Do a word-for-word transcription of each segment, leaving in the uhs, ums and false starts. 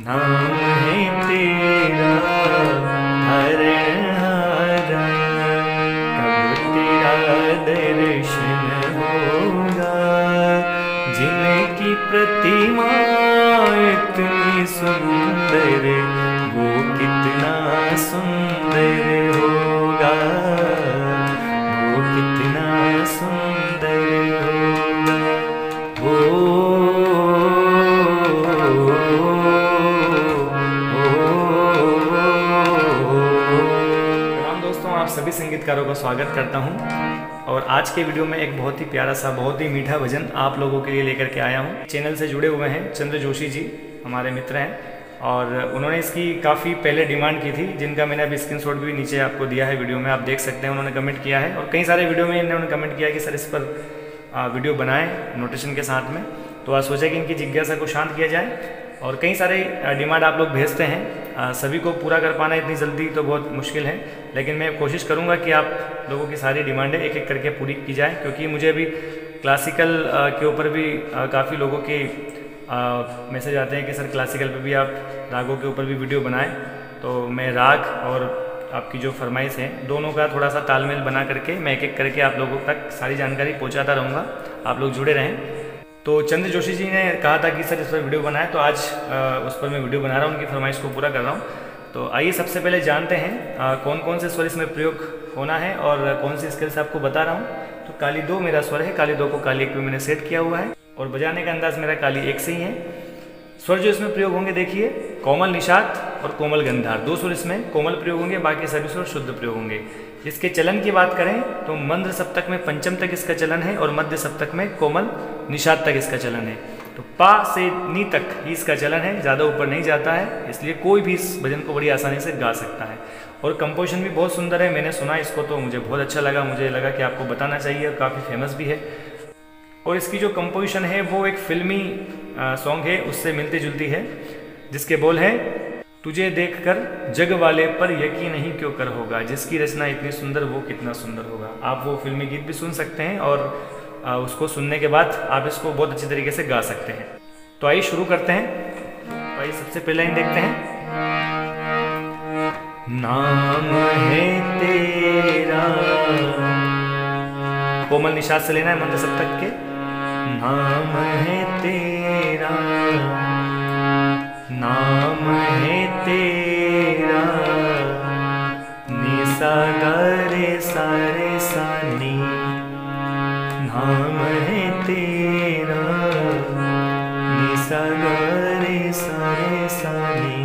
नाम है तेरा हरणहारा, कब तेरा दर्शन होगा। जिनकी प्रतिमा इतनी सुंदर, वो कितना सुंदर होगा, वो कितना सुंदर होगा। ओ आप सभी संगीतकारों का स्वागत करता हूं और आज के वीडियो में एक बहुत ही प्यारा सा बहुत ही मीठा भजन आप लोगों के लिए लेकर के आया हूं। चैनल से जुड़े हुए हैं चंद्र जोशी जी, हमारे मित्र हैं और उन्होंने इसकी काफ़ी पहले डिमांड की थी, जिनका मैंने अभी स्क्रीनशॉट भी नीचे आपको दिया है वीडियो में, आप देख सकते हैं। उन्होंने कमेंट किया है और कई सारे वीडियो में इन्होंने कमेंट किया कि सर इस पर वीडियो बनाएँ नोटेशन के साथ में। तो आज सोचा कि इनकी जिज्ञासा को शांत किया जाए और कई सारे डिमांड आप लोग भेजते हैं, आ, सभी को पूरा कर पाना इतनी जल्दी तो बहुत मुश्किल है, लेकिन मैं कोशिश करूंगा कि आप लोगों की सारी डिमांडें एक एक करके पूरी की जाए, क्योंकि मुझे अभी क्लासिकल आ, के ऊपर भी काफ़ी लोगों के मैसेज आते हैं कि सर क्लासिकल पे भी आप रागों के ऊपर भी वीडियो बनाएं। तो मैं राग और आपकी जो फरमाइश है दोनों का थोड़ा सा तालमेल बना करके मैं एक एक करके आप लोगों तक सारी जानकारी पहुँचाता रहूँगा, आप लोग जुड़े रहें। तो चंद्र जोशी जी ने कहा था कि सर इस पर वीडियो बनाए, तो आज आ, उस पर मैं वीडियो बना रहा हूँ, उनकी फरमाइश को पूरा कर रहा हूँ। तो आइए सबसे पहले जानते हैं आ, कौन कौन से स्वर इसमें प्रयोग होना है और कौन सी स्केल से आपको बता रहा हूँ। तो काली दो मेरा स्वर है, काली दो को काली एक पे मैंने सेट किया हुआ है और बजाने का अंदाज मेरा काली एक से ही है। स्वर जो इसमें प्रयोग होंगे देखिए, कोमल निषाद और कोमल गंधार, दो स्वर इसमें कोमल प्रयोग होंगे, बाकी सभी स्वर शुद्ध प्रयोग होंगे। इसके चलन की बात करें तो मंद्र सप्तक में पंचम तक इसका चलन है और मध्य सप्तक में कोमल निषाद तक इसका चलन है। तो पा से नी तक ही इसका चलन है, ज़्यादा ऊपर नहीं जाता है, इसलिए कोई भी इस भजन को बड़ी आसानी से गा सकता है। और कंपोजिशन भी बहुत सुंदर है, मैंने सुना इसको तो मुझे बहुत अच्छा लगा, मुझे लगा कि आपको बताना चाहिए और काफ़ी फेमस भी है। और इसकी जो कंपोजिशन है वो एक फिल्मी सॉन्ग है, उससे मिलती जुलती है, जिसके बोल है तुझे देखकर जग वाले पर यकीन नहीं क्यों कर होगा। जिसकी रचना इतनी सुंदर वो कितना सुंदर होगा। आप वो फिल्मी गीत भी सुन सकते हैं और उसको सुनने के बाद आप इसको बहुत अच्छी तरीके से गा सकते हैं। तो आइए शुरू करते हैं। तो आइए सबसे पहले लाइन देखते हैं। नाम है तेरा, कोमल निषाद से लेना है मंद सप्तक के। नाम है तेरा, नाम है तेरा, नि सा गा रे सा रे सा नी। नाम है तेरा, नि सा गा रे सा रे सा नी।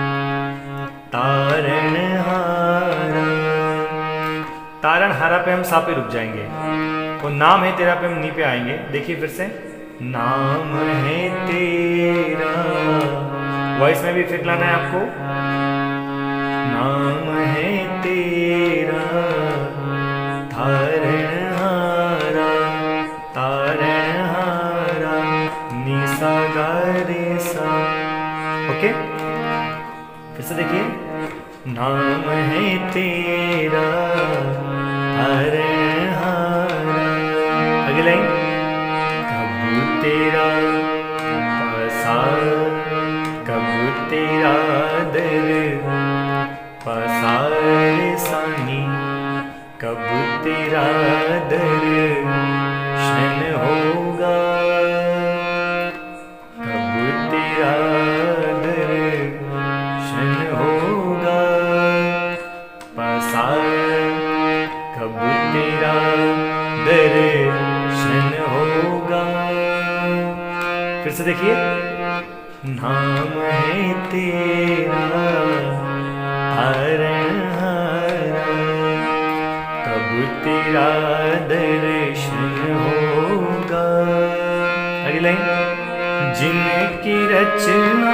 तारण हारा, तारण हारा पे हम सा पे रुक जाएंगे और नाम है तेरा पे हम नी पे आएंगे। देखिए फिर से, नाम है तेरा, वॉइस में भी इफेक्ट लाना है आपको। नाम है तेरा, तारण हारा, तारण हारा, नी सा गा रे सा। ओके, फिर से देखिए, नाम है तेरा, तारण हारा। अगली लाइन, कब तेरा पसा, कब तेरा दर पसा रे सानी, कब तेरा दर्शन होगा, कब तेरा दर्शन होगा। पसा, कब तेरा दर्शन होगा। फिर से देखिए, नाम है तेरा, तारण हारा, कब तेरा दर्शन होगा। अगली लाइन, जिनकी रचना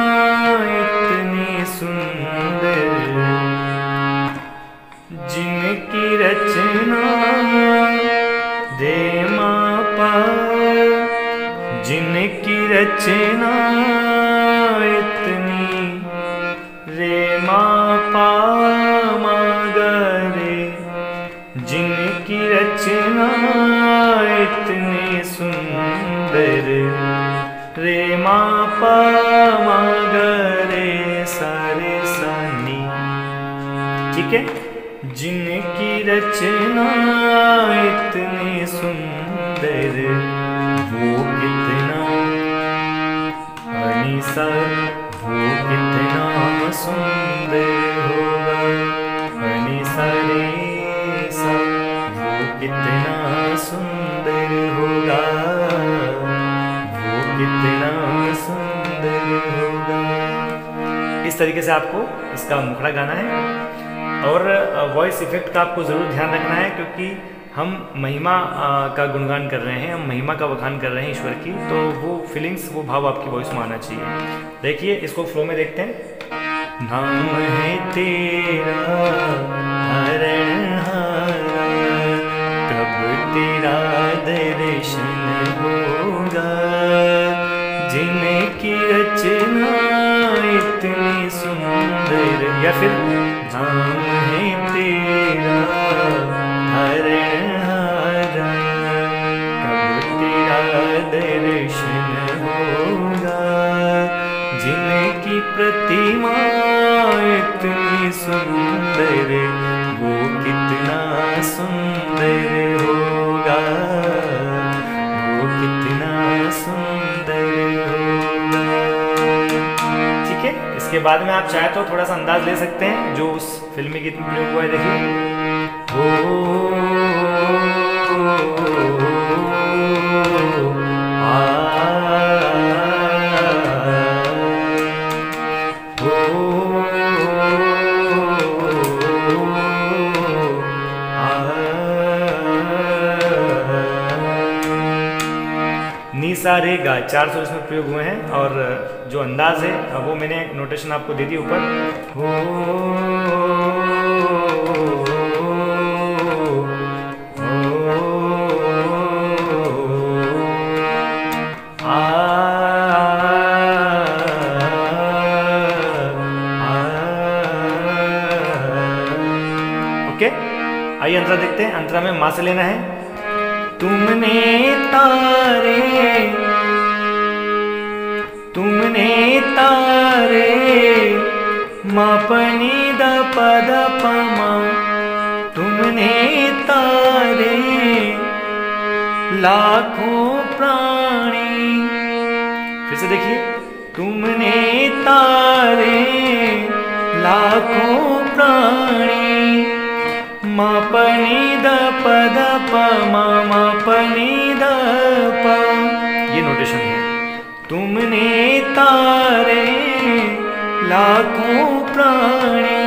इतनी सुंदर, जिनकी रचना रे मा पा, जिनकी रचना इतनी रे मा पा मा गा रे, जिनकी रचना इतनी सुंदर रे मा पा मा ठीक है। जिनकी रचना इतनी सुंदर वो कितना अनीसा, वो कितना सुंदर होगा। अनीसा रे सा, वो कितना सुंदर होगा, वो कितना सुंदर होगा। इस तरीके से आपको इसका मुखड़ा गाना है। और वॉइस इफेक्ट का आपको ज़रूर ध्यान रखना है, क्योंकि हम महिमा का गुणगान कर रहे हैं, हम महिमा का बखान कर रहे हैं ईश्वर की, तो वो फीलिंग्स, वो भाव आपकी वॉइस में आना चाहिए। देखिए इसको फ्लो में देखते हैं। नाम है तेरा हरणहारा, कब तेरा दर्शन होगा। जिनकी रचना इतनी सुंदर, या फिर नाम है तेरा हरणहारा, कब तेरा दर्शन होगा। जिनकी प्रतिमा इतनी सुंदर वो कितना सुंदर होगा, वो कितना सुंदर होगा। ठीक है। इसके बाद में आप चाहे तो थोड़ा सा अंदाज ले सकते हैं जो उस फिल्मी गीत में प्रयोग हुआ है। देखिए हो आ नी सा रे गा, चार सुर इसमें प्रयोग हुए हैं। और जो अंदाज है वो मैंने नोटेशन आपको दे दी ऊपर। हो आ ओके। आइए अंतरा देखते हैं। अंतरा में माँ से लेना है। तुमने तारे, तुमने तारे माँ पनी द पद पमा, तुमने तारे लाखों प्राणी। फिर से देखिए। तुमने तारे लाखों प्राणी, माँ पनी द पद प माँ पनी द प, ये नोटेशन है। तुमने तारे लाखों प्राणी,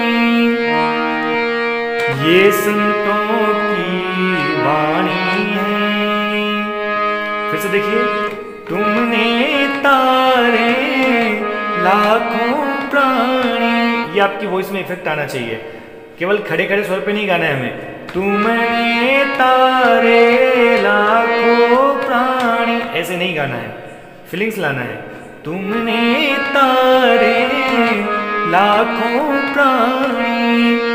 ये संतों की वाणी है। फिर से देखिए। तुमने तारे लाखों प्राणी, ये आपकी वॉइस में इफेक्ट आना चाहिए। केवल खड़े खड़े स्वर पे नहीं गाना है हमें। तुमने तारे लाखों प्राणी, ऐसे नहीं गाना है, फीलिंग्स लाना है। तुमने तारे लाखों प्राणी,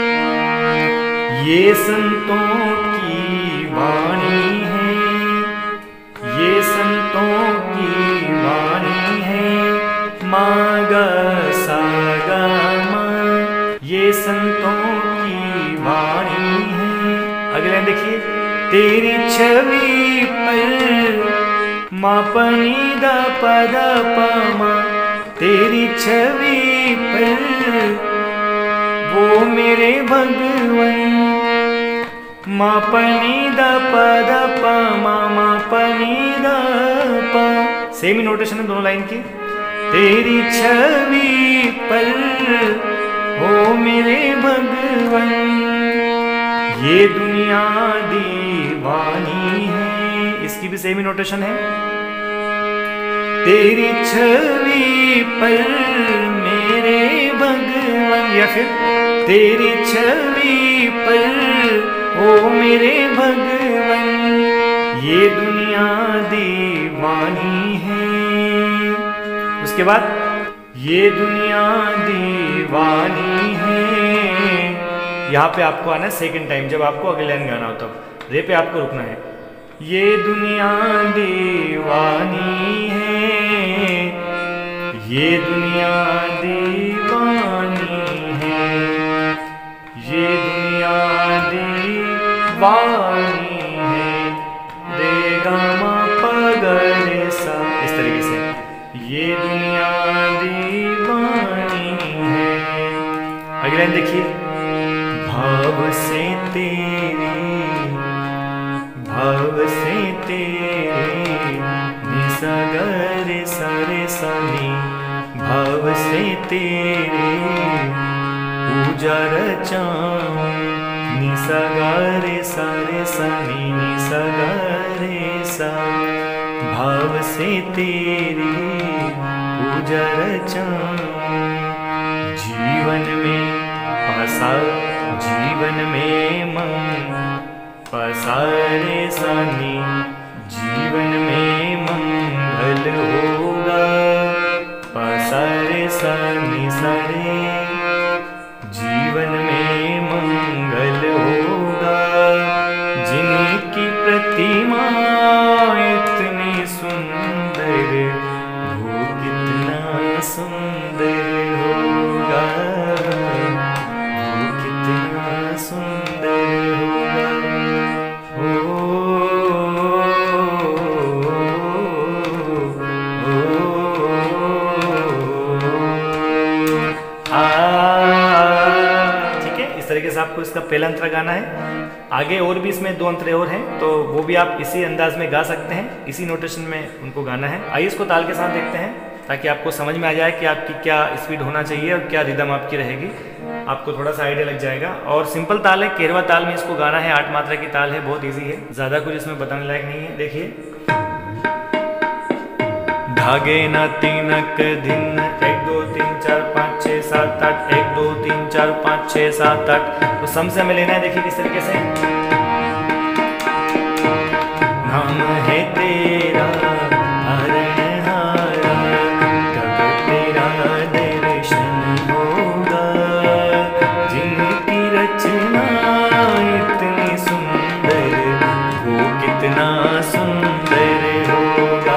ये संतों की वाणी है, ये संतों की वाणी है। माँ गा सा गा मा, ये संतों वाणी है। अगले लाइन देखिए। तेरी छवि पर माँ पनी द पद पमा, तेरी छवि पर वो मेरे भगवन, माँ पनी द पद पमा माँ पनी द प, सेम ही नोटेशन है दोनों लाइन की। तेरी छवि पर ओ मेरे भगवन, ये दुनिया दीवानी है, इसकी भी सेम ही नोटेशन है। तेरी छवि पर मेरे भगवन, या फिर तेरी छवि पर ओ मेरे भगवन, ये दुनिया दीवानी है। उसके बाद ये दुनिया दीवानी है, यहाँ पे आपको आना है सेकंड टाइम, जब आपको अगले लाइन गाना हो तब रे पे आपको रुकना है। ये दुनिया दीवानी है, ये दुनिया दीवानी है, ये लाइन देखिए, भाव से तेरे, भाव से तेरे, नि सा ग रे सा रे सा नी, भाव से तेरे पूजा रचाऊं, नि सा ग रे सा रे सा नी, नि सा ग रे सा, भाव से तेरी पूजा रचाऊं। जीवन में पसा, जीवन में मन पसारे सानी, जीवन में मंगल होगा, पसारे सानी सारे, जीवन में मंगल होगा। जिनकी प्रतिमा इतनी सुंदर, वो कितना सुंदर होगा, वो कितना सुंदर होगा। ओ, तरीके से आपको इसका पहला अंतरा गाना है। आगे और भी इसमें दो अंतरे और हैं, तो वो भी आप इसी अंदाज में गा सकते हैं, इसी नोटेशन में उनको गाना है। आइए इसको ताल के साथ देखते हैं, ताकि आपको समझ में आ जाए कि आपकी क्या स्पीड होना चाहिए और क्या रिदम आपकी रहेगी, आपको थोड़ा सा आइडिया लग जाएगा। और सिंपल ताल है, केरवा ताल में इसको गाना है, आठ मात्रा की ताल है, बहुत ईजी है, ज़्यादा कुछ इसमें बताने लायक नहीं है। देखिए, धागे न तीनक दिन, एक दो तीन चार पाँच छः सात आठ, एक दो तीन चार पाँच छः सात आठ, तो सम से हमें लेना है। देखिए किस तरीके से, नाम है तेरा हरणहारा, कब तेरा दर्शन होगा, जिनकी रचना इतनी सुंदर, वो कितना सुंदर होगा,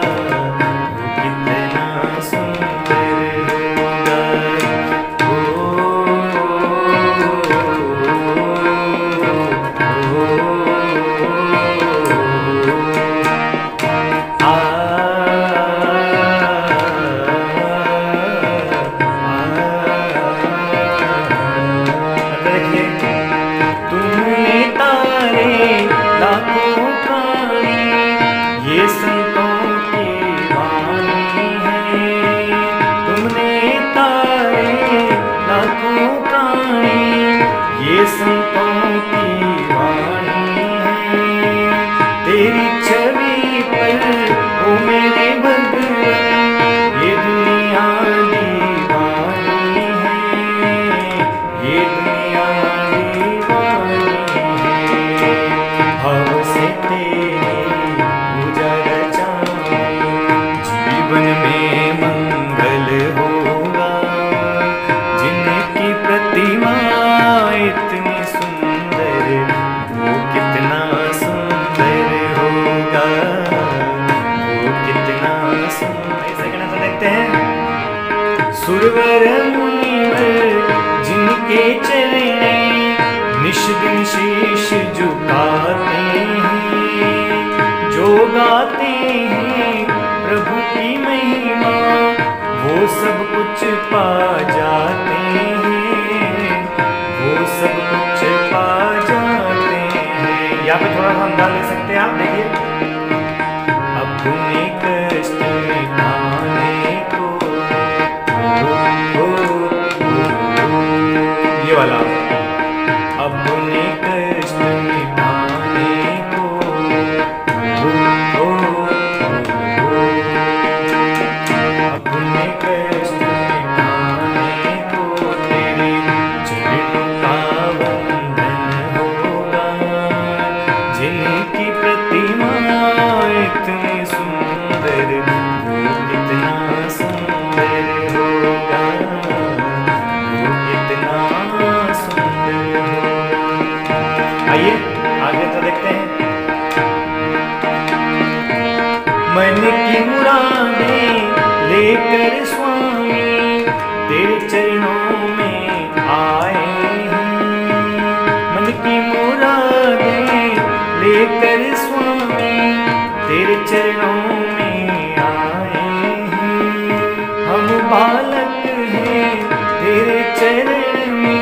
संतों की वाणी है, तेरी छवि पर ओ मेरे भगवान, ये दुनिया दीवानी है, ये दुनिया दीवानी है। भाव से तेरी पूजा रचाऊं, जीवन में मंगल होगा, जिनकी प्रतिमा इतनी सुंदर, वो कितना सुंदर होगा, वो कितना सुंदर। ऐसा कहना तो देखते हैं, सुरवर मुनिवर जिनके चरणे निश दिन शीश झुकाते हैं, जो गाते हैं प्रभु की महिमा, वो सब कुछ पा जाते हैं, वो सब कुछ पा जाते हैं। यहाँ पे थोड़ा सा अंदाज ले सकते हैं आप, देखिए, अपने कष्ट मिटाने को, ओ, ओ, ओ, ये वाला, अपने कष्ट मिटाने को, ओ, ओ, ओ, अपने कष्ट मिटाने को, तेरे चरणों का वंदन होगा, जिनकी प्रतिमा इतनी सुंदर, वो कितना सुंदर होगा, वो कितना सुंदर होगा। आइए आगे तो देखते हैं, मन की मुरादें लेकर स्वामी तेरे चरणों में आए हैं, मन की मुरादें लेकर स्वामी तेरे चरणों में आए हैं। हम बालक हैं तेरे चरण में,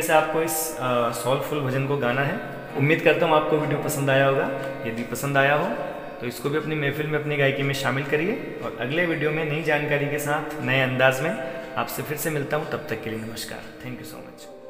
से आपको इस सोलफुल भजन को गाना है। उम्मीद करता हूँ आपको वीडियो पसंद आया होगा। यदि पसंद आया हो तो इसको भी अपनी महफिल में, अपनी गायकी में शामिल करिए। और अगले वीडियो में नई जानकारी के साथ, नए अंदाज में आपसे फिर से मिलता हूँ। तब तक के लिए नमस्कार। Thank you so much.